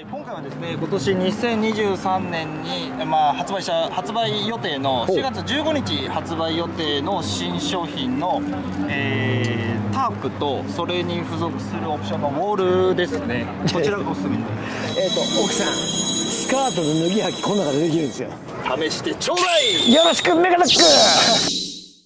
、今回はですね、今年2023年に、発売予定の4月15日発売予定の新商品の、タープとそれに付属するオプションのウォールですね。こちらがおすすめになります。 奥さん、スカートの脱ぎ履きこの中でできるんですよ。 試してちょうだい。 よろしくメガタック。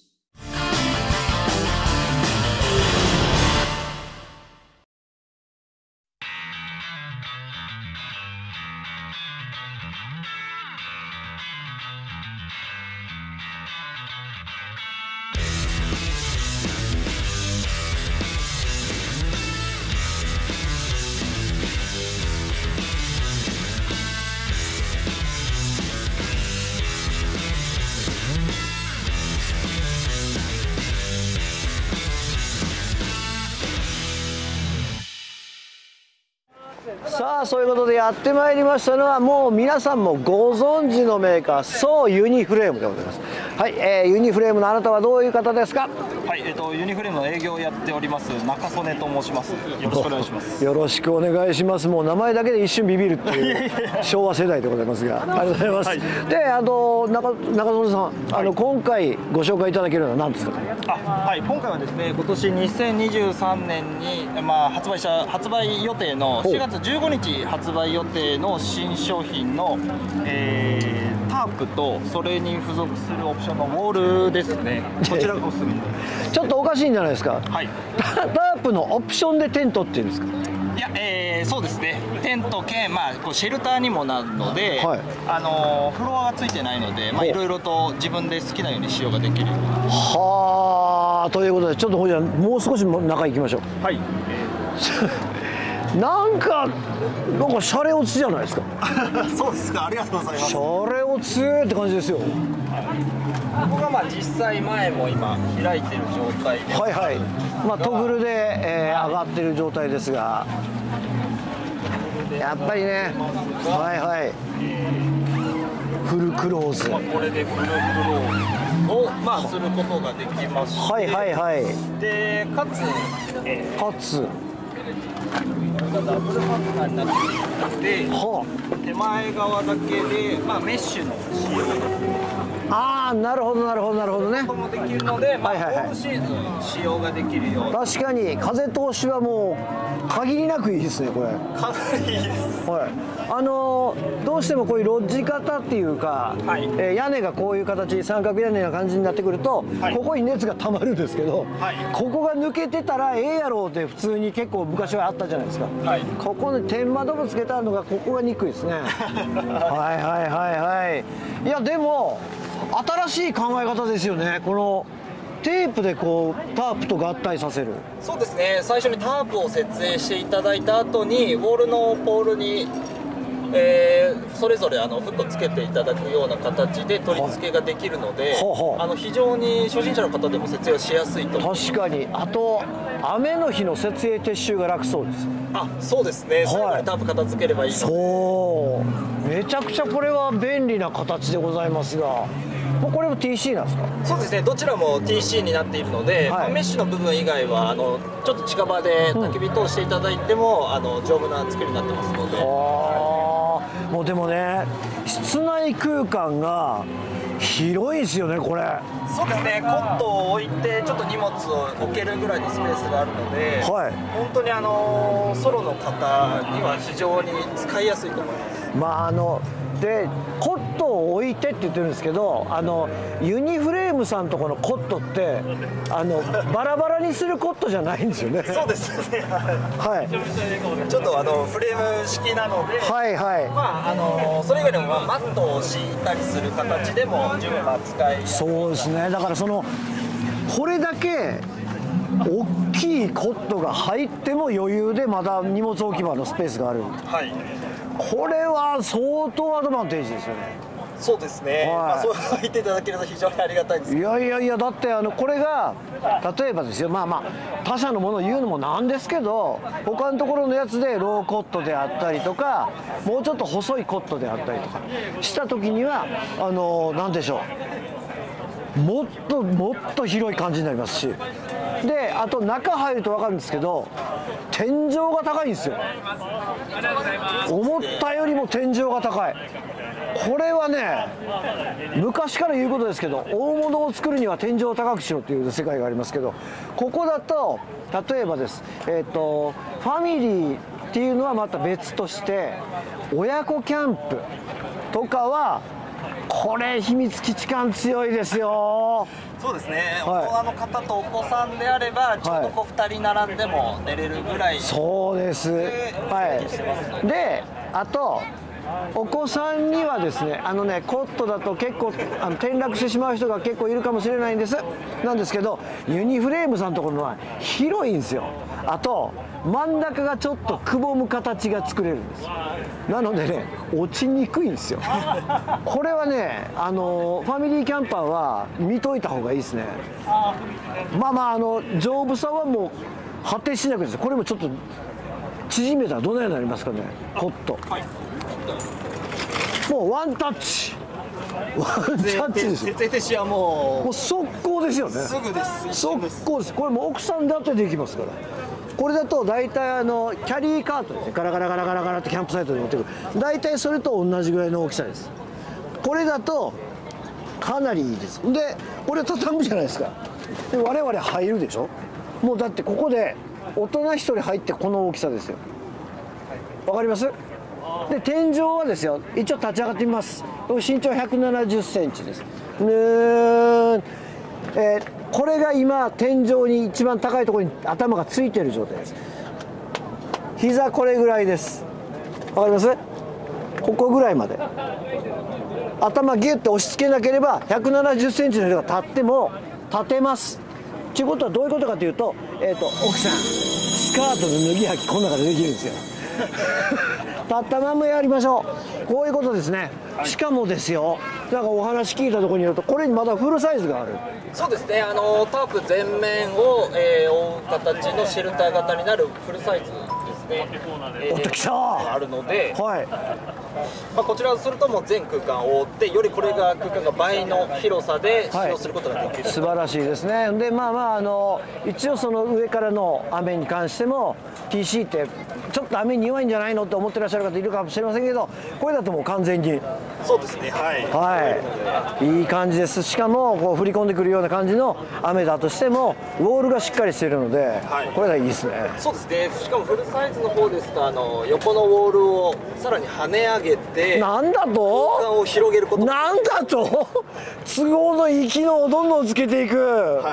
さあ、そういうことでやってまいりましたのは、もう皆さんもご存知のメーカー、そうユニフレームでございます。はい、ユニフレームのあなたはどういう方ですか？ はい、ユニフレームの営業をやっております中曽根と申します。よろしくお願いします。 よろしくお願いします。もう名前だけで一瞬ビビるっていう昭和世代でございますが、ありがとうございます。はい、で、中曽根さん、今回ご紹介いただけるのは何ですか？ はい、今回はですね、今年2023年に、発売予定の4月15日発売予定の新商品の、タープとそれに付属するオプションのウォールですね。こちらがおすすめになります。 ちょっとおかしいんじゃないですか？ はい、 タープのオプションでテントっていうんですか？ いや、そうですね。テント兼、こうシェルターにもなるので、 はい、 フロアがついてないので、いろいろと自分で好きなように使用ができる。 はあ、ということで、ちょっとじゃあもう少し中行きましょう。はい。なんかシャレオツじゃないですか。 そうですか、ありがとうございます。 シャレオツって感じですよ。 ここが実際前も今開いてる状態で、 はいはい、トグルで、上がってる状態ですが、やっぱりね、はいはい、フルクローズ、 これでフルクローズを、することができますし、 はいはいはい、 でかつダブルファスナーになっていて、手前側だけで、メッシュの仕様ああ、なるほどなるほどなるほどね。 もできるので、オールシーズン使用ができるよう。 確かに風通しはもう限りなくいいですね、これ。 かなりいいです。 はい、どうしてもこういうロッジ型っていうか、はい、屋根がこういう形、三角屋根な感じになってくると、はい、ここに熱がたまるんですけど、はい、ここが抜けてたらええやろうって普通に結構昔はあったじゃないですか。はい、ここに天窓もつけてあるのがここが憎いですね。はいはいはいはい。いやでも新しい考え方ですよね。このテープでこうタープと合体させる。 そうですね。最初にタープを設営していただいた後にウォールのポールに、それぞれフックをつけていただくような形で取り付けができるので、非常に初心者の方でも設営はしやすいと思います。 確かに。あと雨の日の設営撤収が楽そうです。 そうですね。最後にタープ片付ければいいので。 そう、めちゃくちゃこれは便利な形でございますが、これも TC なんですか？ そうですね、どちらも TC になっているので、はい、メッシュの部分以外はちょっと近場で焚き火通していただいても、丈夫な作りになってますので。 もうでもね、室内空間が広いですよね、これ。 そうですね、コットを置いてちょっと荷物を置けるぐらいのスペースがあるので、はい、本当にソロの方には非常に使いやすいと思います。 でコットを置いてって言ってるんですけど、ユニフレームさんとこのコットってバラバラにするコットじゃないんですよね。 そうですね。はい。ちょっとフレーム式なので、はいはい。それ以外でもマットを敷いたりする形でも十分扱いやすい。 そうですね。だからこれだけ大きいコットが入っても余裕でまだ荷物置き場のスペースがある。はい。これは相当アドバンテージですよね。 そうですね、はい、そう言っていただけると非常にありがたいです。 いやいやいや、だってこれが例えばですよ、他社のものを言うのもなんですけど、他のところのやつでローコットであったりとか、もうちょっと細いコットであったりとかした時には何でしょう、もっと広い感じになりますし、であと中入ると分かるんですけど、天井が高いんですよ。 思ったよりも天井が高い。これはね、昔から言うことですけど、大物を作るには天井を高くしろという世界がありますけど、ここだと例えばです、ファミリーっていうのはまた別として、親子キャンプとかはこれ秘密基地感強いですよ。 そうですね、大人の方とお子さんであればちょうどこう2人並んでも寝れるぐらい、 そうです。はい。で、あとお子さんにはですね、コットだと結構転落してしまう人が結構いるかもしれないんです。なんですけど、ユニフレームさんのところは広いんですよ。あと真ん中がちょっとくぼむ形が作れるんです。なのでね、落ちにくいんですよ。これはね、ファミリーキャンパーは見といた方がいいですね。まあまあ、丈夫さはもう果てしなくです。これもちょっと縮めたらどのようになりますかね、コット。もうワンタッチ。ワンタッチですよ。 設営停止はもう速攻ですよね。 すぐです。 速攻です。これもう奥さんだってできますから。これだと大体キャリーカートですね、ガラガラガラガラガラってキャンプサイトで持ってくる、大体それと同じぐらいの大きさです。これだとかなりいいです。でこれ畳むじゃないですか。で我々入るでしょ。もうだってここで大人1人入ってこの大きさですよ。わかります？で天井はですよ、一応立ち上がってみます。身長170センチです。これが今天井に一番高いところに頭がついている状態です。膝これぐらいです。わかります？ここぐらいまで頭ギュッて押し付けなければ170センチの人が立っても立てます。ということはどういうことかというと、奥さんスカートの脱ぎ履きこの中でできるんですよ。立ったままやりましょう。こういうことですね。しかもですよ、なんかお話聞いたところによると、これにまだフルサイズがある。 そうですね、タープ全面を、覆う形のシェルター型になるフルサイズですね、 おっときたあるので、 はい、 まあ、こちらをするともう全空間を覆って、よりこれが空間が倍の広さで使用することができる、 はい、素晴らしいですね。でまあまあ一応その上からの雨に関しても TC ってちょっと雨に弱いんじゃないのって思ってらっしゃる方いるかもしれませんけど、これだともう完全にそうですね、はい、 はい、いい感じです。しかもこう振り込んでくるような感じの雨だとしてもウォールがしっかりしているので、はい、これがいいですね。そうですね。 しかもフルサイズの方ですと横のウォールをさらに跳ね上げて、 なんだと空間を広げること、 なんだと都合のいい機能をどんどんつけていく、はい、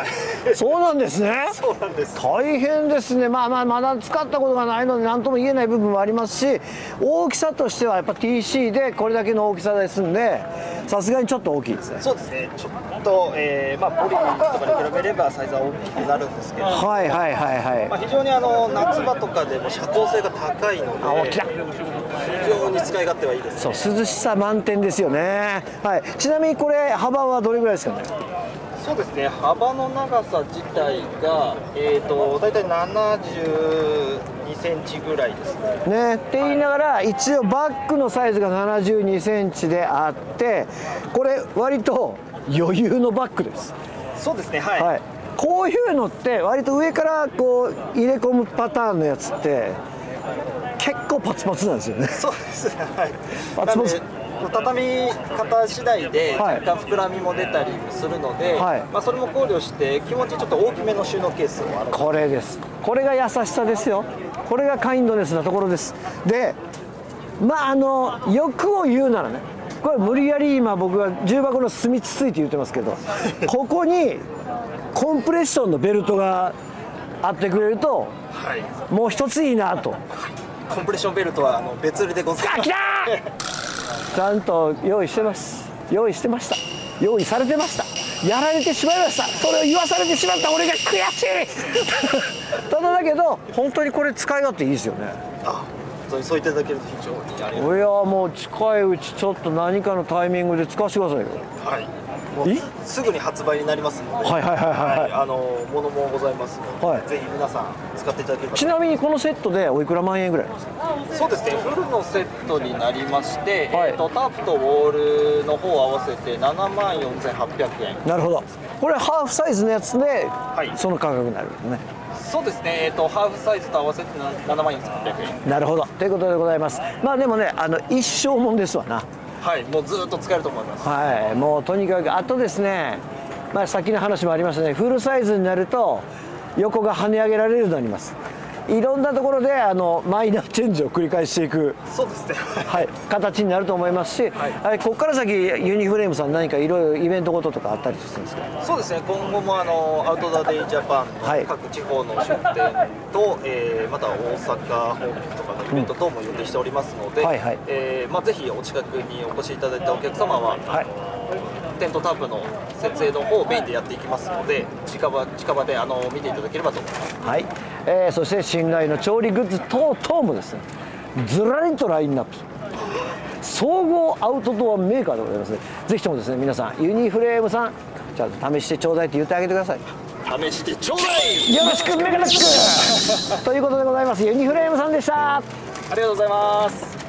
そうなんですね。 そうなんです。 大変ですね。まあまあまだ使ったことがないので何とも言えない部分もありますし、大きさとしてはやっぱ TC でこれだけの大きさですんで、さすがにちょっと大きいですね。 そうですね、ちょっと、まあ、ポリとかに比べればサイズは大きくなるんですけど、 はいはいはいはい、 まあ、非常に夏場とかでも遮光性が高いので、非常に使い勝手はいいですね。 そう、涼しさ満点ですよね。はい、ちなみにこれ幅はどれぐらいですかね。 そうですね、幅の長さ自体が、大体72センチぐらいですね。 って言いながら、一応バッグのサイズが72センチであって、これ割と余裕のバッグです。 そうですね、はい、はい、 こういうのって割と上からこう入れ込むパターンのやつって結構パツパツなんですよね。 そうですね、はい、 パツパツ。 畳み方次第で若干膨らみも出たりするので、はい、まあそれも考慮して気持ちちょっと大きめの収納ケースをある。 これです。これが優しさですよ。これがカインドネスなところです。でまあ欲を言うならね、これ無理やり今僕が重箱の隅つついて言ってますけどここにコンプレッションのベルトがあってくれると、はい、もう一ついいなと。 コンプレッションベルトは別売りでございます。 来たちゃんと用意してます。用意してました。用意されてました。やられてしまいました。それを言わされてしまった俺が悔しいただだけど本当にこれ使い勝手いいですよね。 そういただけると非常にありがとうございます。 いやもう近いうちちょっと何かのタイミングで使わせてくださいよ。 はい、もうすぐに発売になりますので、はいはいはいはい、ものもございますので、はい、ぜひ皆さん使っていただければ。 ちなみにこのセットでおいくら万円ぐらいですか。 そうですね、フルのセットになりまして、はい、タープとウォールの方を合わせて74,800円。 なるほど。これハーフサイズのやつで、はい、その価格になるんですね。 そうですね、ハーフサイズと合わせて7万4300円。 なるほど、ということでございます。まあでもね、一生もんですわな。 はい、もうずっと使えると思います。 はい、もうとにかく、あとですね、まあ、さっきの話もありましたね、フルサイズになると横が跳ね上げられるようになります。いろんなところでマイナーチェンジを繰り返していく、 そうですね、 はい、形になると思いますし、はい、ここから先ユニフレームさん何かいろいろイベントごととかあったりするんですか？ そうですね、今後もアウトドアデイジャパンの各地方の出店と、また大阪方面とかのイベント等も予定しておりますので、まあ、ぜひお近くにお越しいただいたお客様は、テントタープの設営の方をメインでやっていきますので、近場で見ていただければと思います。 はい、そして信頼の調理グッズ等々もですね、ずらりとラインナップ、総合アウトドアメーカーでございますので、ぜひともですね、皆さんユニフレームさんちゃんと試してちょうだいって言ってあげてください。 試してちょうだい、 よろしくメガネックということでございます。ユニフレームさんでした。 ありがとうございます。